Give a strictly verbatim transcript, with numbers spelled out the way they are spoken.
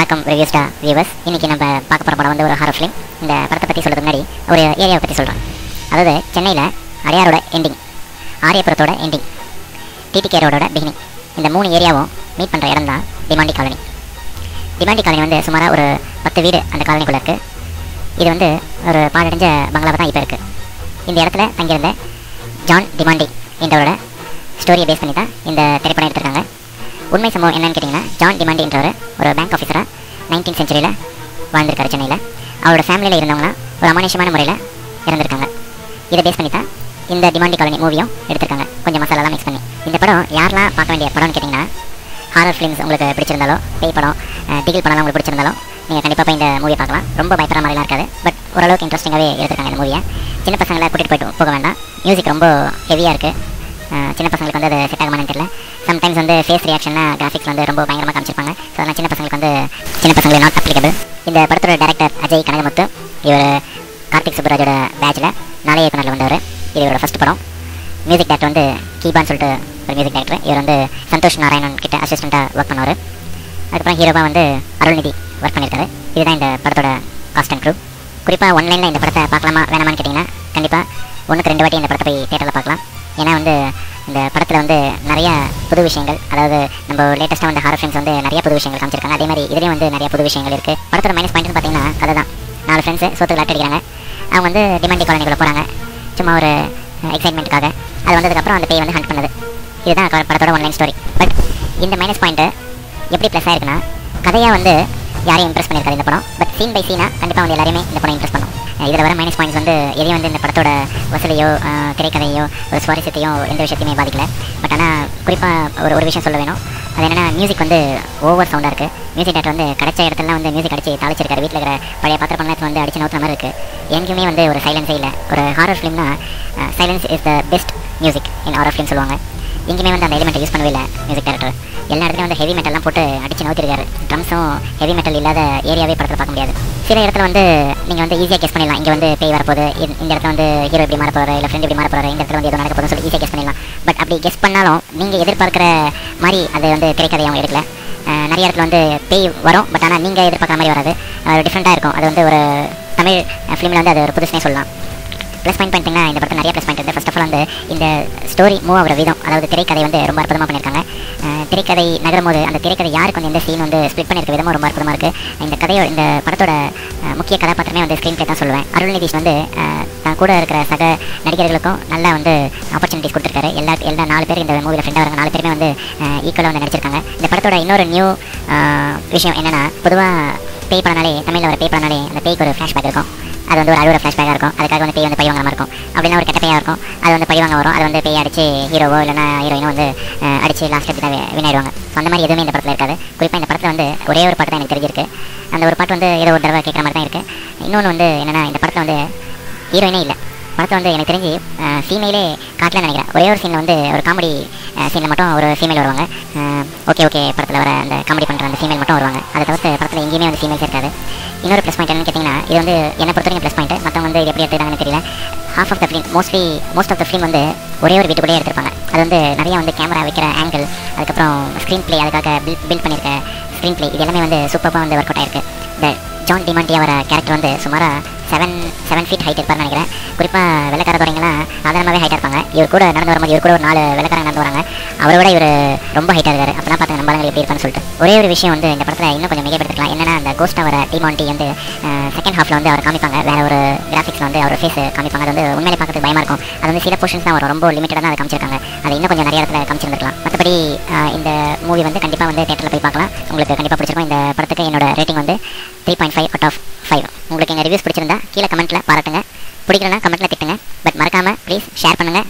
வணக்கம் ரிவ்யூஸ்டா வியூவர்ஸ். இன்றைக்கி நம்ம பார்க்க போகிற படம் வந்து ஒரு ஹாரர் ஃபிலிம். இந்த படத்தை பற்றி சொல்கிறதுக்கு முன்னாடி ஒரு ஏரியாவை பற்றி சொல்கிறேன். அதாவது சென்னையில் அடையாரோட எண்டிங், ஆரியபுரத்தோட எண்டிங், டிடிகே ரோடோட பிகினிங், இந்த மூணு ஏரியாவும் மீட் பண்ணுற இடம் தான் டிமாண்டி காலனி. டிமாண்டி காலனி வந்து சுமாராக ஒரு பத்து வீடு அந்த காலனிக்குள்ளே இருக்குது. இது வந்து ஒரு பாழடைஞ்ச பங்களாவை தான் இப்போ இருக்குது. இந்த இடத்துல தங்கியிருந்த ஜான் டிமாண்டி என்றவரோட ஸ்டோரியை பேஸ் பண்ணி தான் இந்த திரைப்படம் எடுத்திருக்காங்க. உண்மை சம்பவம் என்னன்னு கேட்டிங்கன்னா, ஜான் டிமாண்டின்றவர் ஒரு பேங்க் ஆஃபீஸராக நைன்டீன் சென்ச்சுரியில் வாழ்ந்திருக்காரு சென்னையில். அவரோட ஃபேமிலியில் இருந்தவங்களாம் ஒரு அமானுஷமான முறையில் இறந்துருக்காங்க. இதை பேஸ் பண்ணி தான் இந்த டிமாண்டி காலனி மூவியும் எடுத்திருக்காங்க, கொஞ்சம் மசாலாலாம் மிக்ஸ் பண்ணி. இந்த படம் யாரெல்லாம் பார்க்க வேண்டிய படம்னு கேட்டிங்கன்னா, ஹாரர் ஃபிலிம்ஸ் உங்களுக்கு பிடிச்சிருந்தாலோ, பேய் படம், டிகில் படம்லாம் உங்களுக்கு பிடிச்சிருந்தாலும் நீங்கள் கண்டிப்பாக போய் இந்த மூவியை பார்க்கலாம். ரொம்ப பயப்படுற மாதிரிலாம் இருக்காது, பட் ஓரளவுக்கு இன்ட்ரெஸ்டிங்காகவே எடுத்திருக்காங்க இந்த மூவியை. சின்ன பசங்களை கூட்டிகிட்டு போய்ட்டு போக வேண்டாம். மியூசிக் ரொம்ப ஹெவியாக இருக்குது. சின்ன பசங்களுக்கு வந்து அது செட் ஆகுமான்னு தெரியல. சம்டைம்ஸ் வந்து ஃபேஸ் ரியாக்ஷன்னா கிராஃபிக்ஸ் வந்து ரொம்ப பயங்கரமாக காமிச்சிருப்பாங்க. ஸோ அதனால் சின்ன பசங்களுக்கு வந்து சின்ன பசங்களுக்கு நாட் அப்ளிகபிள். இந்த படத்தோட டேரக்டர் அஜய் கனகமுத்து. இவர் கார்த்திக் சுப்புராஜோட பேட்சில் நாளைய இயக்குனரில் வந்தவர். இது இவரோட ஃபஸ்ட் படம். மியூசிக் டேரக்டர் வந்து கீபான்னு சொல்லிட்டு ஒரு மியூசிக் டேரக்டர். இவர் வந்து சந்தோஷ் நாராயணன் கிட்ட அசிஸ்டண்ட்டாக ஒர்க் பண்ணுவார். அதுக்கப்புறம் ஹீரோவாக வந்து அருள்நிதி ஒர்க் பண்ணியிருக்காரு. இதுதான் இந்த படத்தோட காஸ்ட் அண்ட் க்ரூ. குறிப்பாக ஒன்லைனில் இந்த படத்தை பார்க்கலாமா வேணாமான்னு கேட்டிங்கன்னா, கண்டிப்பாக ஒன்றுக்கு ரெண்டு வாட்டி இந்த படத்தை போய் தேட்டரில் பார்க்கலாம். ஏன்னா வந்து இந்த படத்தில் வந்து நிறைய புது விஷயங்கள், அதாவது நம்ம லேட்டஸ்ட்டாக வந்து ஹாரர் ஃபிலிம்ஸ் வந்து நிறைய புது விஷயங்கள் காமிச்சிருக்காங்க. அதே மாதிரி இதுலேயும் வந்து நிறைய புது விஷயங்கள் இருக்குது. படத்தோட மைனஸ் பாயிண்ட்னு பார்த்தீங்கன்னா, கதை தான். நாலு ஃப்ரெண்ட்ஸு சோத்துக்கு லாட் அடிக்கிறாங்க. அவங்க வந்து டிமாண்டி காலனிக்குள்ளே போகிறாங்க சும்மா ஒரு எக்ஸைட்மெண்ட்டுக்காக. அது வந்ததுக்கப்புறம் அந்த பேய் வந்து ஹண்ட் பண்ணுது. இதுதான் படத்தோட ஒன்லைன் ஸ்டோரி. பட் இந்த மைனஸ் பாயிண்ட்டு எப்படி ப்ளஸ் ஆயிருக்குன்னா, கதையாக வந்து யாரையும் இம்ப்ரெஸ் பண்ணியிருக்காரு இந்த படம். பட் சீன் பை சீனாக கண்டிப்பாக வந்து எல்லாருமே இந்த படம் இம்ப்ரெஸ் பண்ணும். இதில் வர மைனஸ் பாயிண்ட்ஸ் வந்து எதையும் வந்து இந்த படத்தோட வசதியோ திரைக்கதையோ ஒரு சுவாரஸ்யத்தையோ எந்த விஷயத்தையுமே பாதிக்கல. பட் ஆனால் குறிப்பாக ஒரு ஒரு விஷயம் சொல்ல வேணும். அது என்னென்னா, மியூசிக் வந்து ஓவர் சவுண்டாக இருக்குது. மியூசிக் டேரக்டர் வந்து கிடைச்ச இடத்துலலாம் வந்து மியூசிக் அடிச்சு தாளிச்சிருக்காரு. வீட்டில் இருக்கிற பழைய பாத்திர பண்ணலாம் வந்து அடிச்சு நோத்துற மாதிரி இருக்குது. எங்கேயுமே வந்து ஒரு சைலன்ஸே இல்லை. ஒரு ஹாரர் ஃபிலிம்னா silence is the best music in horror film சொல்லுவாங்க. எங்கேயுமே வந்து அந்த எலிமெண்ட்டை யூஸ் பண்ணவே இல்லை மியூசிக் டேரக்டர். எல்லா இடத்துலையும் வந்து ஹெவி மெட்டல்லாம் போட்டு அடிச்சு நோத்திருக்காரு. ட்ரம்ஸும் ஹெவி மெட்டல் இல்லாத ஏரியாவே படத்தில் பார்க்க முடியாது. சில இடத்துல வந்து நீங்கள் வந்து ஈஸியாக கெஸ் பண்ணிடலாம். இங்கே வந்து பேய் வரப்போகுது, இந்த இடத்துல வந்து ஹீரோ இப்படி மாற போகிறாரு, இல்லை ஃப்ரெண்ட் இப்படி மாற போகிறாரு, இந்த இடத்துல வந்து எதுவும் நடக்க போகுதுன்னு சொல்லி ஈஸியாக கெஸ் பண்ணிடலாம். பட் அப்படி கெஸ் பண்ணாலும் நீங்கள் எதிர்பார்க்குற மாதிரி அது வந்து திரைக்கதை அவங்க எடுக்கல. நிறைய இடத்துல வந்து பேய் வரும், பட் ஆனால் நீங்கள் எதிர்பார்க்குற மாதிரி வராது. அது டிஃப்ரெண்ட்டாக இருக்கும். அது வந்து ஒரு தமிழ் ஃபிலிமில் வந்து அது ஒரு புதுசுனே சொல்லலாம். ப்ளஸ் பாயிண்ட் பண்ணிட்டீங்கன்னா, இந்த படத்தில் நிறைய ப்ளஸ் பாயிண்ட் இருக்குது. ஃபர்ஸ்ட் ஆஃப் ஆல் வந்து இந்த ஸ்டோரி மூவ் ஆகிற விதம், அதாவது திரைக்கதை வந்து ரொம்ப அற்புதமாக பண்ணியிருக்காங்க. திரைக்கதை நகரும் போது அந்த திரைக்கதை யாருக்கு வந்து எந்த சீன் வந்து ஸ்பிளிட் பண்ணியிருக்க விதமும் ரொம்ப அற்புதமாக இருக்குது. இந்த கதையோ இந்த படத்தோட முக்கிய கதாபாத்திரமே வந்து ஸ்க்ரீன் ப்ளே தான் சொல்லுவேன். அருள்நிதிஷ் வந்து தான் கூட இருக்கிற சக நடிகர்களுக்கும் நல்லா வந்து ஆப்பர்ச்சுனிட்டிஸ் கொடுத்துருக்காரு. எல்லா எல்லா நாலு பேர் இந்த மூவியில் ஃப்ரெண்டாக வராங்க. நாலு பேருமே வந்து ஈக்குவலாக வந்து நடிச்சிருக்காங்க. இந்த படத்தோட இன்னொரு நியூ விஷயம் என்னென்னா, பொதுவாக பேய் படனாலே, தமிழில் ஒரு பேய் படனாலே அந்த பேய்க்கு ஒரு ஃப்ளாஷ்பேக் இருக்கும். அது வந்து ஒரு அழுகிற ஃப்ளாஷ்பேக்காக இருக்கும். அதுக்காக வந்து பேய் வந்து பழி வாங்காமல் இருக்கும். அப்படின்னா ஒரு கெட்ட பேயாக இருக்கும். அது வந்து பழி வாங்க வரும். அது வந்து பேய் அடிச்சு ஹீரோவோ இல்லைனா ஹீரோயினோ வந்து அடிச்சு லாஸ்ட் எடுத்து தான் வினாயிடுவாங்க. ஸோ அந்த மாதிரி எதுவுமே இந்த படத்தில் இருக்காது. குறிப்பாக இந்த படத்தில் வந்து ஒரே ஒரு பாட்டு தான் எனக்கு தெரிஞ்சிருக்கு. அந்த ஒரு பாட்டு வந்து ஏதோ ஒரு தடவை கேட்குற மாதிரி தான் இருக்குது. இன்னொன்று வந்து என்னென்னா, இந்த படத்தில் வந்து ஹீரோயினே இல்லை. படத்தை வந்து எனக்கு தெரிஞ்சு ஃபீமேலே காட்டலன்னு நினைக்கிறேன். ஒரே ஒரு சீனில் வந்து ஒரு காமெடி சீனில் மட்டும் ஒரு ஃபீமேல் வருவாங்க. ஓகே ஓகே படத்தில் வர அந்த காமெடி பண்ணுற அந்த ஃபீமேல் மட்டும் வருவாங்க. அதை தவிர்த்து படத்தில் எங்கேயுமே வந்து ஃபீமேல்ஸ் இருக்காது. இன்னொரு ப்ளஸ் பாயிண்ட் என்னன்னு கேட்டிங்கன்னா, இது வந்து என்னை பொறுத்த வரைக்கும் ப்ளஸ் பாயிண்ட். மற்றவங்க வந்து இது எப்படி எடுத்துக்கிறாங்கன்னு தெரியல. Half of the film, mostly most of the film வந்து ஒரே ஒரு வீட்டுக்குள்ளே எடுத்திருப்பாங்க. அது வந்து நிறைய வந்து கேமரா வைக்கிற ஆங்கிள், அதுக்கப்புறம் ஸ்க்ரீன் ப்ளே, அதுக்காக பில் பில்ட் பண்ணியிருக்க ஸ்க்ரீன் ப்ளே, இது எல்லாமே வந்து சூப்பராக வந்து ஒர்க் அவுட் ஆயிருக்கு. இந்த ஜான் டிமாண்டி அவர கேரக்டர் வந்து சுமாராக செவன் செவன் ஃபீட் ஹைட் இருப்பார்னு நினைக்கிறேன். குறிப்பாக வெள்ளக்கார துறைங்கலாம் சாதாரணமாகவே ஹைட்டாக இருப்பாங்க. இவர் கூட நடந்து வரும்போது இவர் கூட ஒரு நாலு வெள்ளக்காரங்க நடந்து வராங்க. அவரை விட இவர் ரொம்ப ஹைட்டாக இருக்காரு. அப்போ தான் பார்த்து நம்மளாங்க எப்படி இருப்பான்னு சொல்லிட்டு. ஒரே ஒரு விஷயம் வந்து இந்த படத்தில் இன்னும் கொஞ்சம் மிகப்படுத்திக்கலாம். என்னென்னா, அந்த கோஸ்ட் வர டிமாண்டி வந்து செகண்ட் ஹாஃபில் வந்து அவர் காமிப்பாங்க. வேறு ஒரு கிராஃபிக்ஸில் வந்து அவர் ஃபேஸ் காமிப்பாங்க. அது வந்து உண்மையிலே பார்க்கறதுக்கு பயமாக இருக்கும். அது வந்து சில போர்ஷன்ஸ் தான் வரும். ரொம்ப லிமிட்டடாக தான் அதை காமிச்சிருக்காங்க. அது இன்னும் கொஞ்சம் நிறைய இடத்துல காமிச்சிருந்துருக்கலாம். மற்றபடி இந்த மூவி வந்து கண்டிப்பாக வந்து தேட்டரில் போய் பார்க்கலாம். உங்களுக்கு கண்டிப்பாக பிடிச்சிருக்கும். இந்த படத்துக்கு என்னோட ரேட்டிங் வந்து three point five out of five. உங்களுக்கு எங்கள் ரிவ்யூஸ் பிடிச்சிருந்தா கீழே கமெண்ட்டில் பாராட்டுங்க. பிடிக்கலன்னா கமெண்ட்டில் திட்டுங்க. பட் மறக்காமல் ப்ளீஸ் ஷேர் பண்ணுங்கள்,